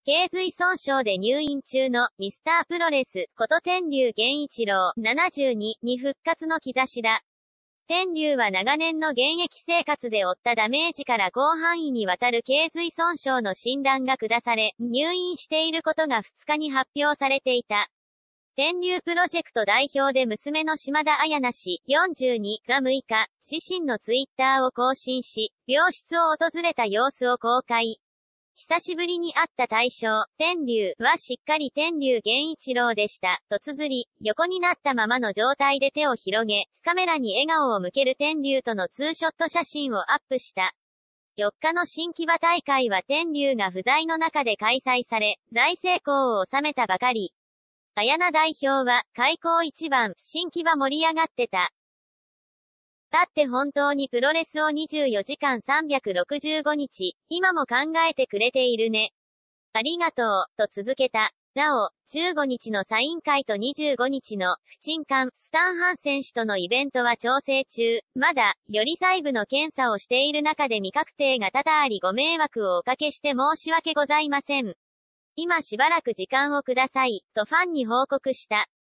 頸髄損傷で入院中のミスタープロレスこと天竜源一郎72に復活の兆しだ。天竜は長年の現役生活で負ったダメージから広範囲にわたる頸髄損傷の診断が下され、入院していることが2日に発表されていた。天竜プロジェクト代表で娘の島田彩奈氏42が6日、自身のツイッターを更新し、病室を訪れた様子を公開。久しぶりに会った大将、天竜はしっかり天竜源一郎でした、と綴り、横になったままの状態で手を広げ、カメラに笑顔を向ける天竜とのツーショット写真をアップした。4日の新木場大会は天竜が不在の中で開催され、大成功を収めたばかり。彩奈代表は、開口一番、新木場盛り上がってた。だって本当にプロレスを24時間365日、今も考えてくれているね。ありがとう、と続けた。なお、15日のサイン会と25日の、不沈艦、スタンハン選手とのイベントは調整中。まだ、より細部の検査をしている中で未確定が多々ありご迷惑をおかけして申し訳ございません。今しばらく時間をください、とファンに報告した。